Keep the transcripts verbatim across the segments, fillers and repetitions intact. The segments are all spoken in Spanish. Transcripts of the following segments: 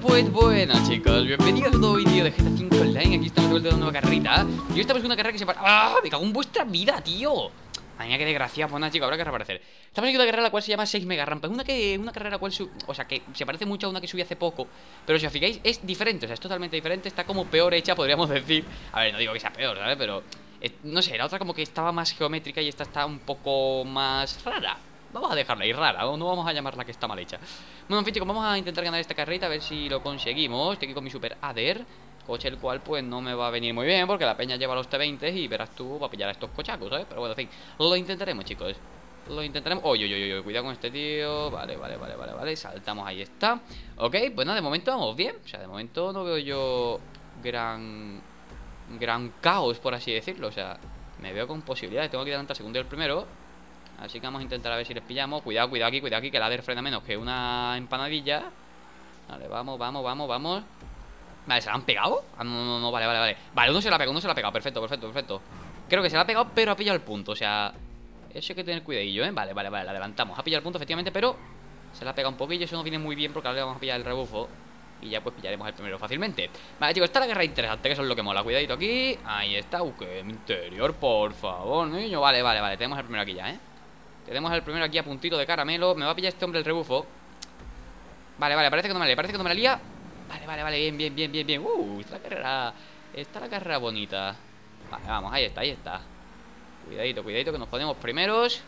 pues bueno chicos, bienvenidos a un nuevo vídeo de G T A cinco Online. Aquí estamos de vuelta de una nueva carrerita. Y hoy estamos en una carrera que se para... ¡Ah! Me cago en vuestra vida, tío. Madre mía, qué desgracia. Pues nada, chicos, habrá que reaparecer. Estamos en una carrera la cual se llama seis Mega Rampa. Es una, que, una carrera la cual su... O sea, que se parece mucho a una que subí hace poco. Pero si os fijáis, es diferente. O sea, es totalmente diferente. Está como peor hecha, podríamos decir. A ver, no digo que sea peor, ¿sabes? Pero... Es... No sé, la otra como que estaba más geométrica y esta está un poco más rara. Vamos a dejarla ahí rara, ¿no? No vamos a llamarla que está mal hecha. Bueno, en fin, chicos, vamos a intentar ganar esta carrerita, a ver si lo conseguimos. Estoy aquí con mi Super Ader, coche el cual pues no me va a venir muy bien, porque la peña lleva los T veinte y verás tú, va a pillar a estos cochacos, ¿sabes? Pero bueno, en fin, lo intentaremos, chicos. Lo intentaremos. Oye, oye, oye, cuidado con este tío. Vale, vale, vale, vale, vale. Saltamos, ahí está. Ok, pues nada, de momento vamos bien. O sea, de momento no veo yo gran... Gran caos, por así decirlo. O sea, me veo con posibilidades. Tengo que adelantar segundo y el primero. Así que vamos a intentar a ver si les pillamos. Cuidado, cuidado aquí, cuidado aquí, que el Ader frena menos que una empanadilla. Vale, vamos, vamos, vamos, vamos. Vale, ¿se la han pegado? Ah, no, no, no, vale, vale, vale. Vale, uno se la ha pegado, uno se la ha pegado, perfecto, perfecto, perfecto. Creo que se la ha pegado, pero ha pillado el punto, o sea... Eso hay que tener cuidadillo, ¿eh? Vale, vale, vale, la adelantamos. Ha pillado el punto, efectivamente, pero... Se la ha pegado un poquillo, eso no viene muy bien porque ahora le vamos a pillar el rebufo. Y ya pues pillaremos el primero fácilmente. Vale, chicos, está la guerra interesante, que eso es lo que mola. Cuidadito aquí. Ahí está, uh, que interior, por favor, niño. Vale, vale, vale, tenemos el primero aquí ya, ¿eh? Tenemos el primero aquí a puntito de caramelo. Me va a pillar este hombre el rebufo. Vale, vale, parece que no me la lía, parece que no me la lía. Vale, vale, vale, bien, bien, bien, bien, bien. Uh, está la carrera. Está la carrera bonita. Vale, vamos, ahí está, ahí está. Cuidadito, cuidadito, que nos ponemos primeros.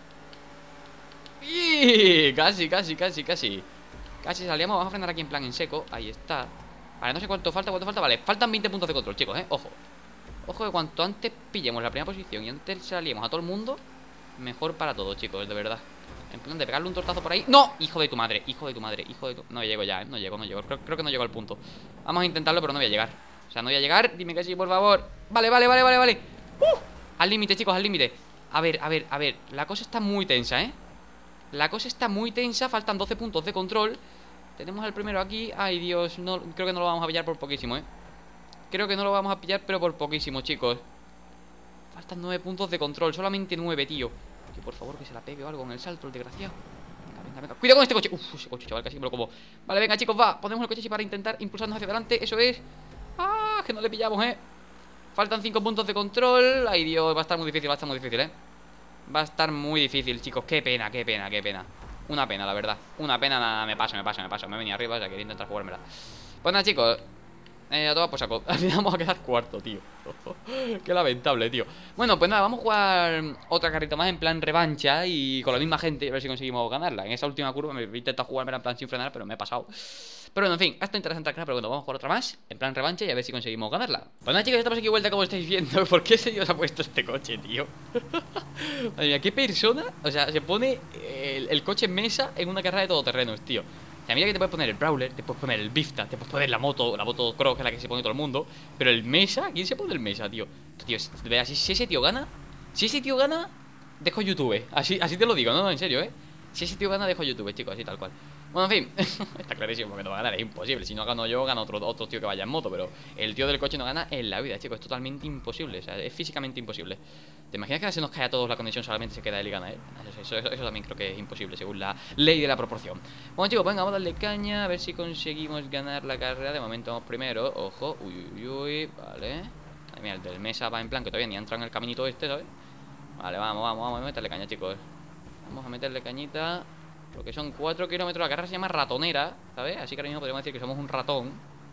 ¡Y! Casi, casi, casi, casi. Casi salíamos, vamos a frenar aquí en plan en seco. Ahí está. Vale, no sé cuánto falta, cuánto falta. Vale, faltan veinte puntos de control, chicos, eh, ojo. Ojo que cuanto antes pillemos la primera posición y antes salíamos a todo el mundo, mejor para todos, chicos, de verdad. En plan de pegarle un tortazo por ahí. ¡No! Hijo de tu madre, hijo de tu madre, hijo de tu... No llego ya, ¿eh? No llego, no llego. Creo, creo que no llego al punto. Vamos a intentarlo, pero no voy a llegar. O sea, no voy a llegar. Dime que sí, por favor. Vale, vale, vale, vale, vale. ¡Uh! Al límite, chicos, al límite. A ver, a ver, a ver. La cosa está muy tensa, ¿eh? La cosa está muy tensa. Faltan doce puntos de control. Tenemos el primero aquí. Ay, Dios, no, creo que no lo vamos a pillar por poquísimo, ¿eh? Creo que no lo vamos a pillar, pero por poquísimo, chicos. Faltan nueve puntos de control. Solamente nueve, tío. Que por favor que se la pegue o algo en el salto, el desgraciado. Venga, venga, venga. Cuidado con este coche. Uf, ese coche, chaval, casi me lo como. Vale, venga, chicos, va. Ponemos el coche así para intentar impulsarnos hacia adelante. Eso es. Ah, que no le pillamos, eh. Faltan cinco puntos de control. Ay, Dios, va a estar muy difícil, va a estar muy difícil, eh. Va a estar muy difícil, chicos. Qué pena, qué pena, qué pena. Una pena, la verdad. Una pena, nada, me paso, me paso, me paso. Me he venido arriba, o sea, quería intentar jugármela. Pues nada, chicos. Eh, a todas por saco. Al final vamos a quedar cuarto, tío. Qué lamentable, tío. Bueno, pues nada, vamos a jugar otra carrita más en plan revancha y con la misma gente, a ver si conseguimos ganarla. En esa última curva me he intentado jugármela en plan sin frenar, pero me he pasado. Pero bueno, en fin, hasta interesante la carrera, pero bueno, vamos a jugar otra más en plan revancha y a ver si conseguimos ganarla. Pues nada, chicos, estamos aquí de vuelta, como estáis viendo. ¿Por qué se Dios ha puesto este coche, tío? Madre mía, qué persona. O sea, se pone el, el coche en mesa en una carrera de todoterrenos, tío. O sea, mira que te puedes poner el Brawler, te puedes poner el Bifta, te puedes poner la moto, la moto Cross, que es la que se pone todo el mundo. Pero el Mesa, ¿quién se pone el Mesa, tío? Tío, si, si ese tío gana, si ese tío gana, dejo YouTube. Así, así te lo digo, no, no, en serio, ¿eh? Si ese tío gana, dejo YouTube, chicos, así tal cual. Bueno, en fin, está clarísimo que no va a ganar, es imposible. Si no gano yo, gana otro, otro tío que vaya en moto. Pero el tío del coche no gana en la vida, chicos, es totalmente imposible. O sea, es físicamente imposible. ¿Te imaginas que ahora se nos cae a todos la conexión, solamente se queda él y gana él? Eso, eso, eso también creo que es imposible, según la ley de la proporción. Bueno, chicos, venga, vamos a darle caña, a ver si conseguimos ganar la carrera. De momento vamos primero, ojo, uy, uy, uy, vale. Ay, mira, el del Mesa va en plan que todavía ni ha entrado en el caminito este, ¿sabes? Vale, vamos, vamos, vamos a meterle caña, chicos. Vamos a meterle cañita. Porque son cuatro kilómetros, la carrera se llama ratonera, ¿sabes? Así que ahora mismo podríamos decir que somos un ratón.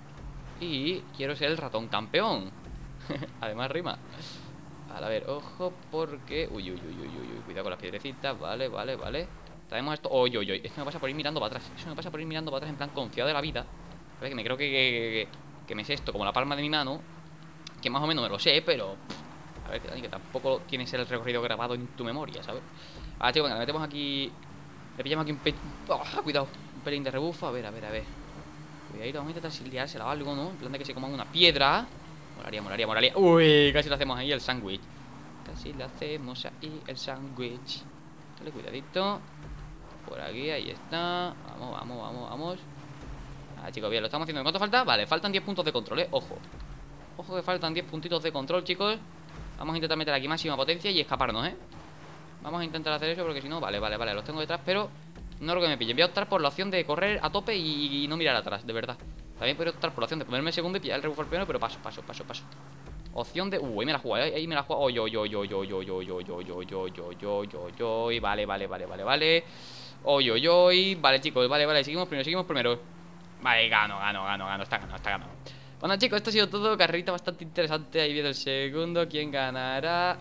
Y quiero ser el ratón campeón. Además rima. Vale, a ver, ojo, porque... Uy, uy, uy, uy, uy, uy, cuidado con las piedrecitas. Vale, vale, vale. Traemos esto... Uy, uy, uy, esto me pasa por ir mirando para atrás. Eso me pasa por ir mirando para atrás en plan confiado de la vida. ¿Sabes? Que me creo que, que, que, que me sé esto como la palma de mi mano. Que más o menos me lo sé, pero... A ver, que, que tampoco tienes el recorrido grabado en tu memoria, ¿sabes? Vale, chicos, venga, le metemos aquí... Le pillamos aquí un pelín... Oh, cuidado, un pelín de rebufo. A ver, a ver, a ver. Cuidadito, vamos a intentar liársela o algo, ¿no? En plan de que se coman una piedra. Molaría, molaría, molaría. Uy, casi le hacemos ahí el sándwich. Casi le hacemos ahí el sándwich. Dale, cuidadito. Por aquí, ahí está. Vamos, vamos, vamos, vamos. Ah, chicos, bien, lo estamos haciendo. ¿Cuánto falta? Vale, faltan diez puntos de control, ¿eh? Ojo. Ojo que faltan diez puntitos de control, chicos. Vamos a intentar meter aquí máxima potencia y escaparnos, ¿eh? Vamos a intentar hacer eso porque si no, vale, vale, vale, los tengo detrás, pero no lo que me pillen. Voy a optar por la opción de correr a tope y, y no mirar atrás, de verdad. También podría optar por la opción de ponerme segundo y pillar el rebufo al primero, pero paso, paso, paso, paso. Opción de... Uh, ahí me la juego, ahí me la juego. Oy, oy, oy, oy, oy, oy, oy, oy, oy, oy, oy, oy, oy, oy, oy. Vale, vale, vale, vale, vale. Oy, oy, oy. Vale, chicos, vale, vale. Seguimos primero, seguimos primero. Vale, gano, gano, gano, gano. Está ganado, está ganado. Bueno, chicos, esto ha sido todo. Carrerita bastante interesante. Ahí viene el segundo. ¿Quién ganará?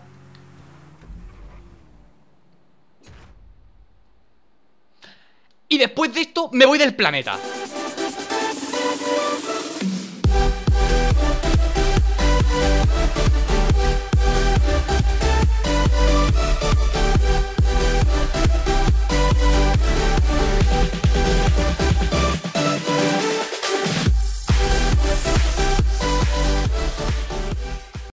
Y después de esto me voy del planeta.